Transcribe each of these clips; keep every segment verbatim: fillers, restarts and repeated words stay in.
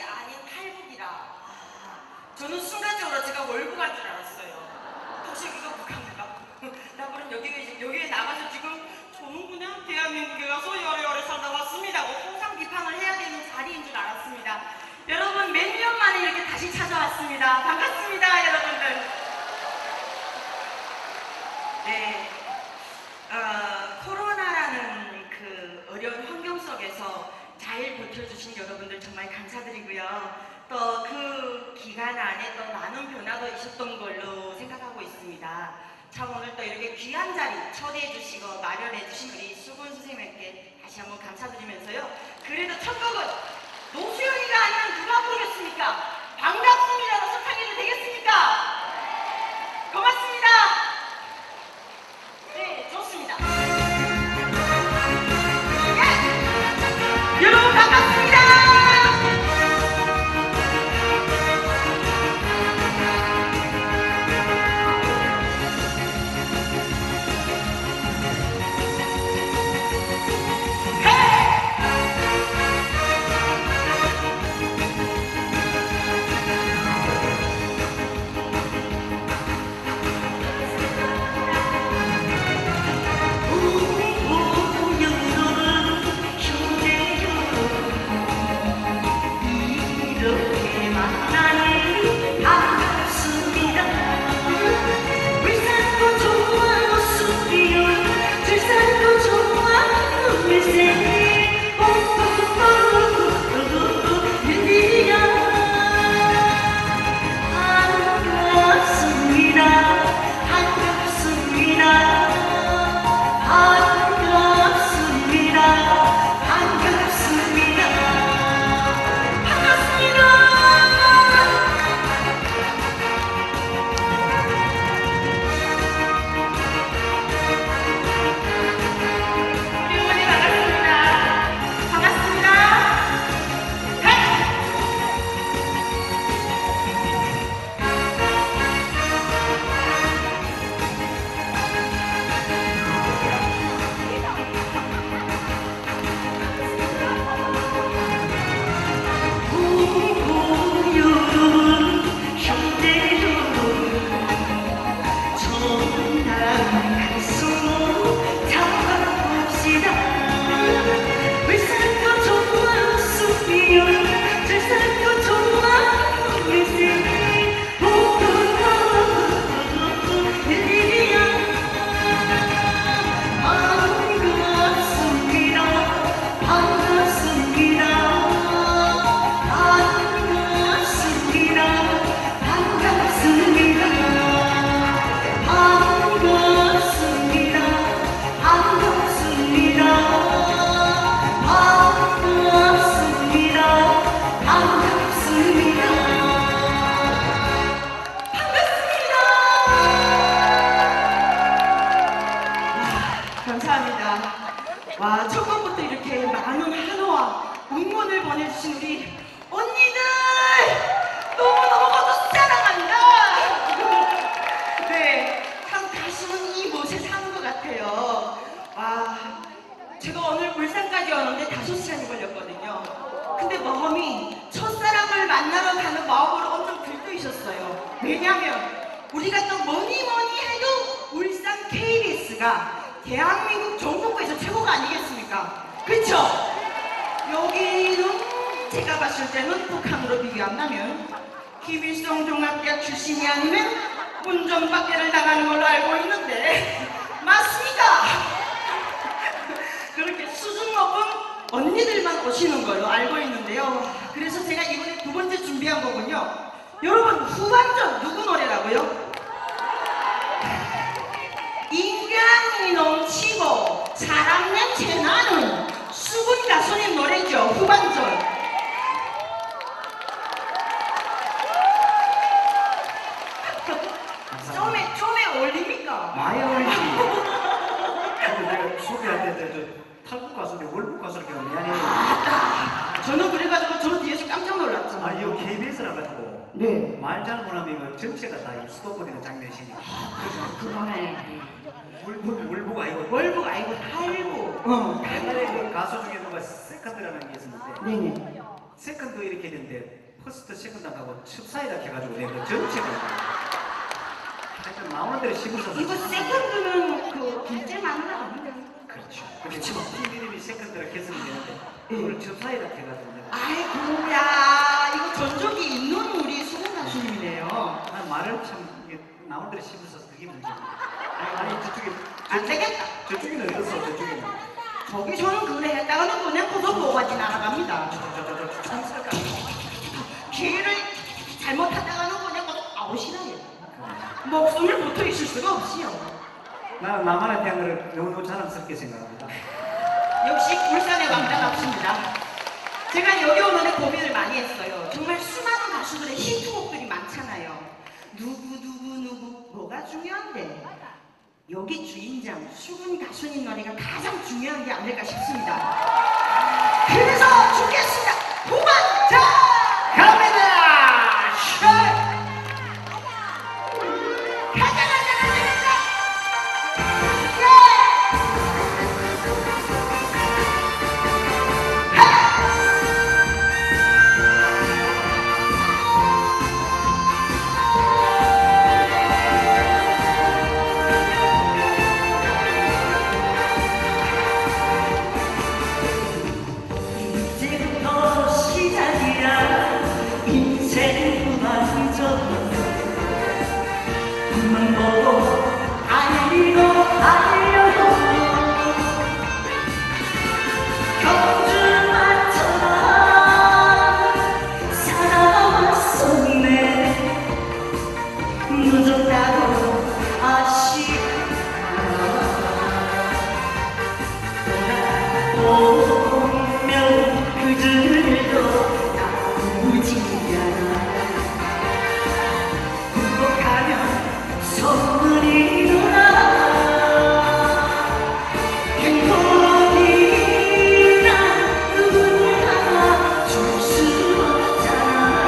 아닌 탈북이라. 아, 저는 순간적으로 제가 월북할 줄 알았어요. 혹시 이거 북한인가? 나 그럼 여기에, 여기에 나가서 지금 저는 그냥 대한민국에 가서 열애열애 살다 왔습니다. 홍상 비판을 해야 되는 자리인 줄 알았습니다. 여러분 몇 년 만에 이렇게 다시 찾아왔습니다. 반갑습니다, 여러분들. 네, 어, 코로나라는 그 어려운 환경 속에서 잘 버텨주신 여러분들 정말 감사드리고요. 또 그 기간 안에 또 많은 변화도 있었던 걸로 생각하고 있습니다. 참 오늘 또 이렇게 귀한 자리 초대해 주시고 마련해 주신 우리 수근 선생님께 다시 한번 감사드리면서요. 그래도 첫 곡은 노수연이가 아니면 누가 부르겠습니까? 반갑습니다로 시작해도 되겠습니까? 고맙습니다. 네, 좋습니다. 예! 여러분 반갑습니다. 와, 첫 번부터 이렇게 많은 한호와 응원을 보내주신 우리 언니들 너무너무 모두 사랑합니다. 네, 참 가슴은 이 못에 사는 것 같아요. 와, 제가 오늘 울산까지 오는데 다섯 시간이 걸렸거든요. 근데 마음이 첫사랑을 만나러 가는 마음으로 엄청 들떠 있었어요. 왜냐면 우리가 또 뭐니 뭐니 해도 울산 케이비에스가 대한민국 전국구에서 최고가 아니겠습니까? 그쵸? 여기는 제가 봤을 때는 북한으로 비교한다면 김일성 종합대학 출신이 아니면 운전박대를 나가는 걸로 알고 있는데 맞습니다! 그렇게 수준 높은 언니들만 오시는 걸로 알고 있는데요. 그래서 제가 이번에 두 번째 준비한 거군요. 여러분 후반전 누구 노래라고요? 인간이 넘치고 사람 냄새 나는 수근 가수님 노래죠. 후반전. 좀에 좀에 어울립니까? 많이 어울리지. 내가 소개할 때 탈북 가수인데 월북 가수를 기억 미안해요. 아, 저는 그래가지고 저 뒤에서 깜짝 놀랐죠. 아, 이거 케이비에스라 가지고 네. 말 잘못하면 전체가 다 스톱버리는 장면이시니까. 아, 그러네. 월북 월북 아니고 월북 아니고 탈북. 어. 옛날에 그 가수 중에 누가 세카드라는 게 있었는데 네네. 세컨드 이렇게 했는데 퍼스트 세컨드 하고 습사이다 해가지고 내가 전체가 하여튼 마음만 대로 씹어서 이거 세컨드는 그 둘째 마누라 아닌가? 그렇죠. 그렇죠. 팀 이름이 세컨드라 개설이 되는데 그걸 습사이다 해가지고 내가 아이고, 야, 이거 전적이 있는 우리 수건 가수님이네요. 난 말을 참 이게 마음만 대로 씹어서 그게 문제야. 아니, 아니 저쪽에 안 되겠다. 저쪽에는 어딨어 저쪽에는 저기 저는 그래 했다가는 그냥 고소보가 지나갑니다. 저저저저 청사가 기회를 잘못하다가는 그냥 아웃이나요. 목숨을 붙어 있을 수가 없지요. 나는 나만에 대한 걸 너무 자랑스럽게 생각합니다. 역시 울산의 왕자답습니다. 제가 여기 오는데 고민을 많이 했어요. 정말 수많은 가수들의 히트곡들이 많잖아요. 누구 누구 누구 뭐가 중요한데 여기 주인장 수근 가수님 노래가 가장 중요한 게 아닐까 싶습니다. 그래서 준비했습니다. 후반전 갑니다. 가자 가자 가자 가자. 이제부터 시작이야 인생 완전 앞만 보고 달리고 달려도 경주마처럼 살아왔었네 늦었다고 아쉽구나 돌아보면 그들도 나쁘지 않아 행복하면 선물이구나 행복이란 누구나 줄 수 없잖아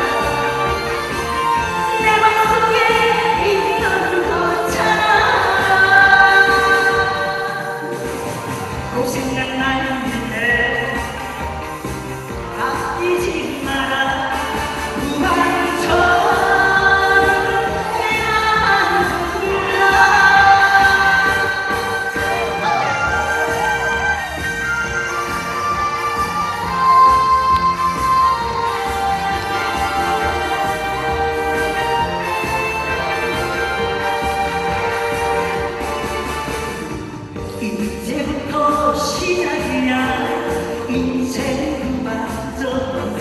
내 맘속에 있던 거잖아 고생난 나인데 아끼지 마라 무한정 이제부터 시작이야 인생 완전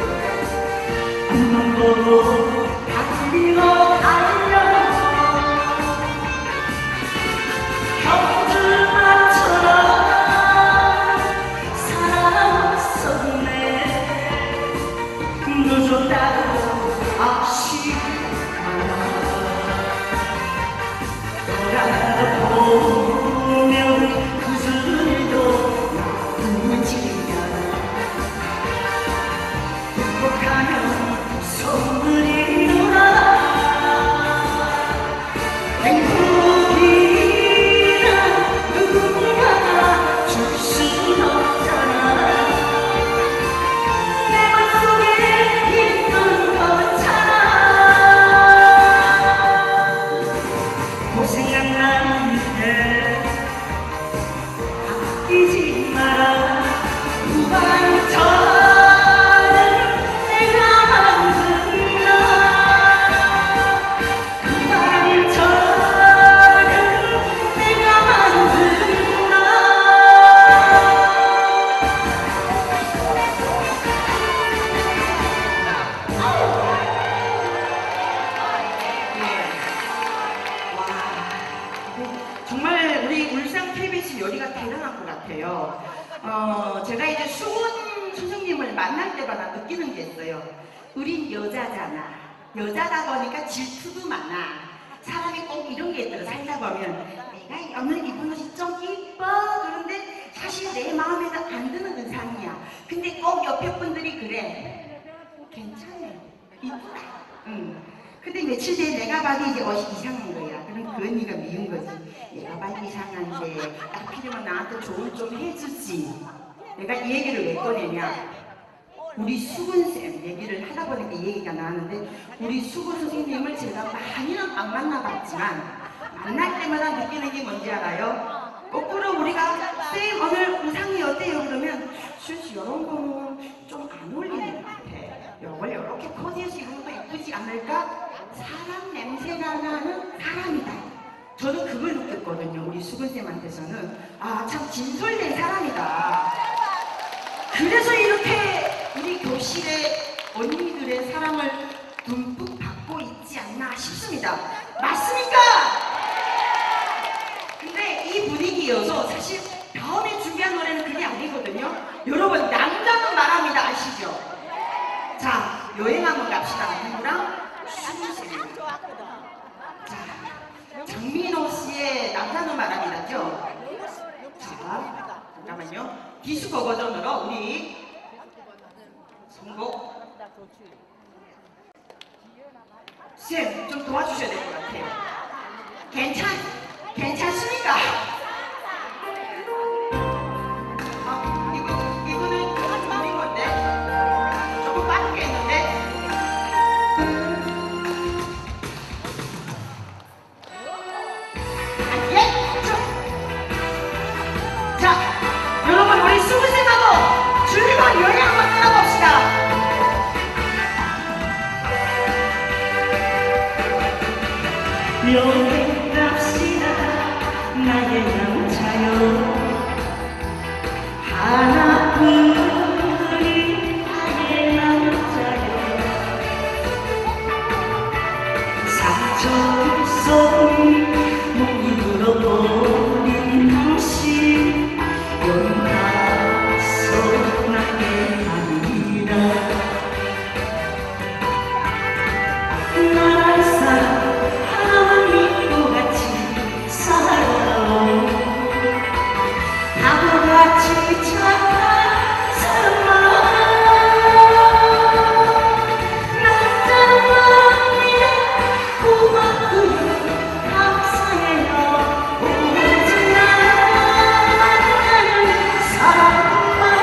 앞만 보고 달리고 달려 경주마처럼 살아왔었네 늦었다고 아쉽구나 돌아보면 그들도 나쁘지 않아 행복하면 선물이구나 행복이란 누구나 줄 순 없잖아 내 맘속에 있는 거잖아 고생한 나인데 아끼지 마라 무반전 내가 만든 나 무반전 내가 만든 나 정말 우리 울산 케이비에스 요리가 대단한 것 같아요. 어, 제가 이제 수훈 선생님을 만날 때마다 느끼는 게 있어요. 우린 여자잖아. 여자다 보니까 질투도 많아. 사람이 꼭 이런 게 있더라. 살다 보면 내가 오늘 입은 옷이 좀 이뻐. 그런데 사실 내 마음에도 안 드는 의상이야. 근데 꼭 옆에 분들이 그래. 괜찮네. 이쁘다. 응. 근데 며칠 뒤에 내가 봐도 이제 옷이 이상한 거야. 그럼 그 언니가 미운 거지. 내가 봐도 이상한데 딱 필요면 나한테 조언 좀 해주지. 내가 이 얘기를 왜 꺼내냐. 우리 수근쌤 얘기를 하다 보니까 이 얘기가 나왔는데 우리 수근 선생님을 제가 많이는 안 만나봤지만 만날 때마다 느끼는 게 뭔지 알아요? 거꾸로 우리가 쌤 오늘 의상이 어때요? 그러면 슈씨 이런 거는 좀 안 어울리는 것 같아. 이걸 이렇게 코디해서 입으면 더 예쁘지 않을까? 사람 냄새가 나는 사람이다. 저는 그걸 느꼈거든요. 우리 수근쌤한테서는 아 참 진솔된 사람이다. 그래서 이렇게 우리 교실의 언니들의 사랑을 듬뿍 받고 있지 않나 싶습니다. 맞습니까? 근데 이 분위기여서 사실 다음에 준비한 노래는 그게 아니거든요. 여러분 남자는 말합니다 아시죠? 자 여행 한번 갑시다. 누구랑? 수근쌤. 자 장민호 씨의 남자는 말합니다죠? 자 잠깐만요. 디스코 버전으로 우리 선곡 쌤 좀 도와주셔야 될 것 같아요. 괜찮 괜찮습니까? 아 이거 이거는 우리 건데 조금 빠르게 했는데. 아 예. 저. 자 여러분 우리 수근쌤하고 즐거운 여행 한번 떠나봅시다. 여행 갑시다 나의 남자여 하나뿐인 나의 남자여 상처 속 목이 불어버린 당신 연가서 나의 아니라 나란 사람 바보같이 착한 사람아 남자는 말합니다 고맙고요 감사해요 오직 나는 사람만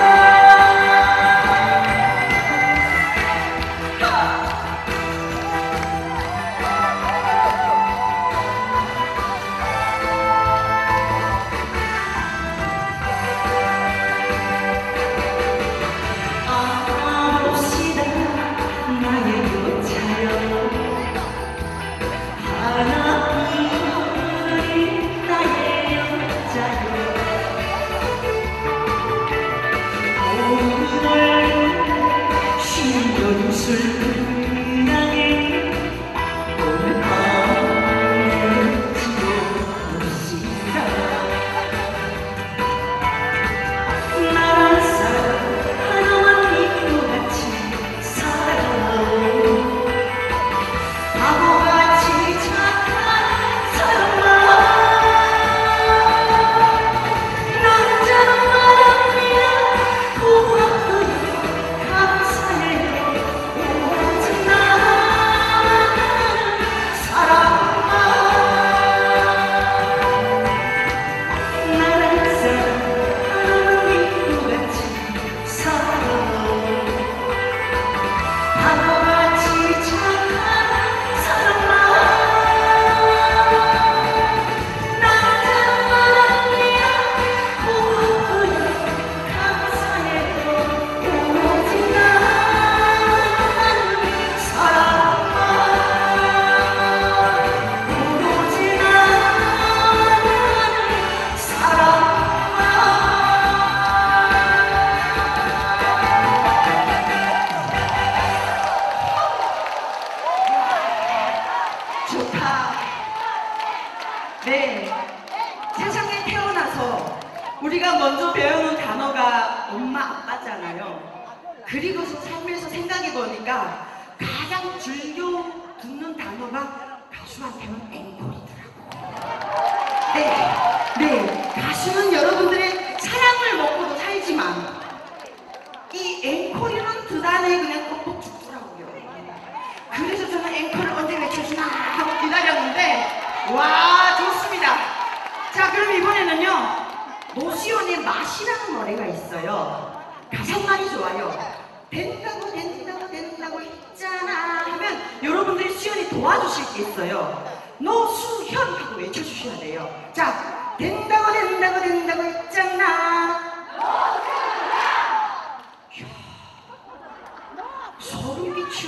네, 세상에 태어나서 우리가 먼저 배우는 단어가 엄마, 아빠잖아요. 그리고서 삶에서 생각해보니까 가장 즐겨 듣는 단어가 가수한테는 앵콜이더라고요. 네, 네, 가수는 여러분들의 사랑을 먹고도 살지만 이 앵콜이라는 두 단어에 그냥 꼭꼭 죽더라고요. 그래서 저는 앵콜을 언제 외쳐주나 하고 기다렸는데 와 좋습니다. 자 그럼 이번에는요 노시원의 맛이라는 노래가 있어요. 가사말이 좋아요. 된다고 된다고 된다고 했잖아 하면 여러분들이 수연이 도와주실 게 있어요. 노수현 하고 외쳐주셔야 돼요. 자, 된다고 된다고 된다고 했잖아. 이야, 소름 끼쳐.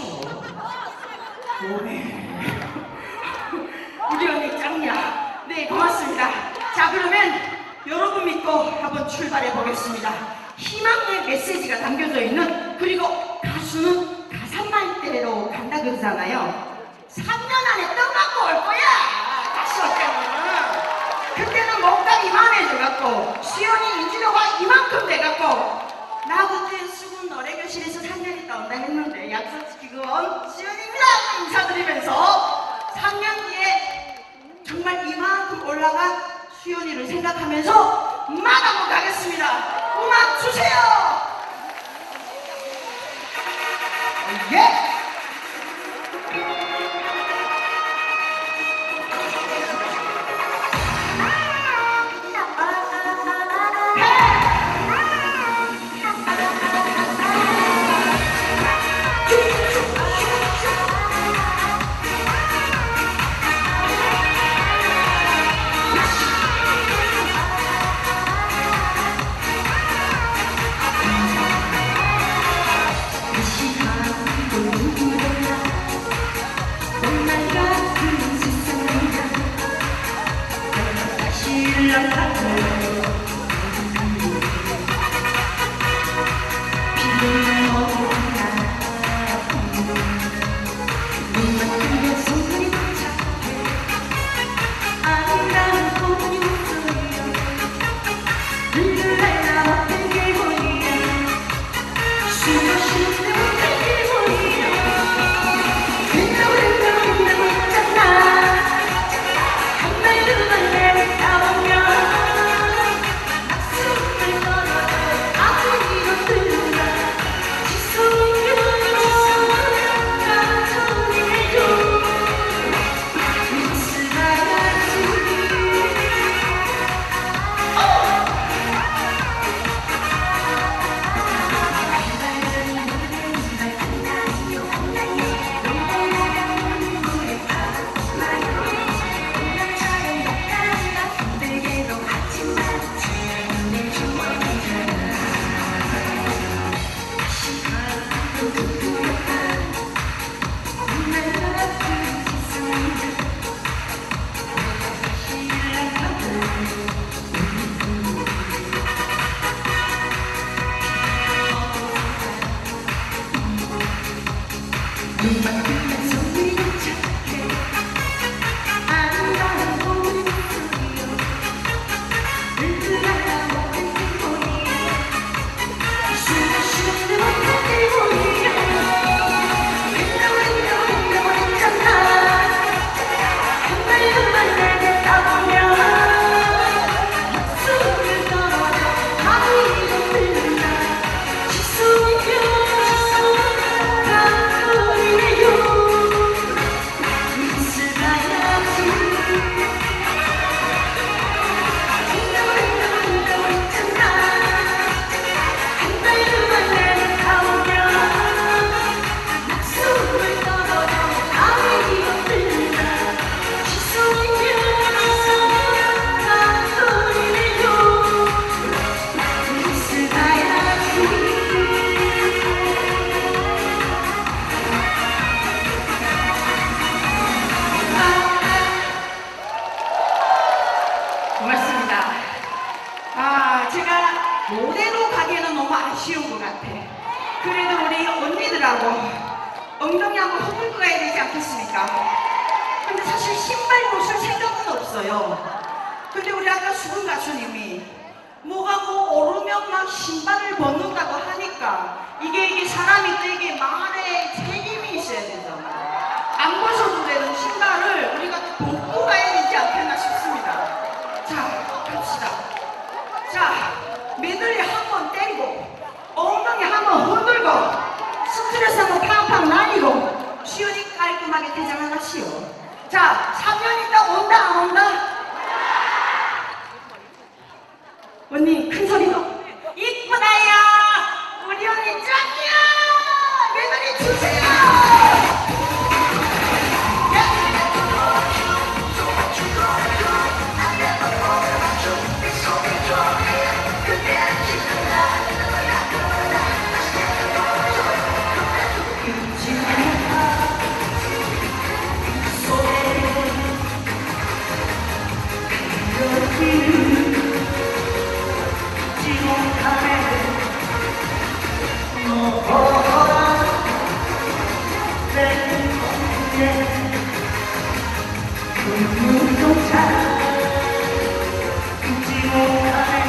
오메. 우리 언니 짱이야. 네, 고맙습니다. 자, 그러면 여러분 믿고 한번 출발해 보겠습니다. 희망의 메시지가 담겨져 있는, 그리고 가수는 가산말대로 간다 그러잖아요. 삼 년 안에 떡 맞고 올 거야. 다시 올 때는. 그때는 뭔가 이만해져갖고 수연이 인지도가 이만큼 돼갖고 나 그때 수군 노래교실에서 삼 년 있다 온다 했는데 약속 지키고 온 수연입니다 인사드리면서 삼 년 뒤에 정말 이만큼 올라간 수연이를 생각하면서 음악 한번 가겠습니다. 음악 주세요. 예. 노래로 가기에는 너무 아쉬운 것 같아. 그래도 우리 언니들하고 엉덩이 한번 흔들고 가야 되지 않겠습니까? 근데 사실 신발 벗을 생각은 없어요. 근데 우리 아까 수근 가수님이 뭐가 뭐 오르면 막 신발을 벗는다고 하니까 이게 이게 사람이 또 이게 말에 책임이 있어야 되잖아. 안 벗어도 되는 신발을 우리가 벗고 가야 되지 않겠나 싶습니다. 자, 갑시다. 자, 메들리 한 번 때리고 엉덩이 한 번 흔들고 스트레스 한 번 팡팡 날리고 시원히 깔끔하게 대장하시오. 자, 삼 년 있다 온다 안 온다? 언니 큰 소리로 이쁘다야 우리 언니 짱이야. 눈동자 잊지 못하네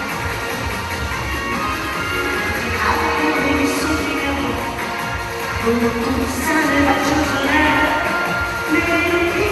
가슴이 속이며 우산을 맞춰주네 내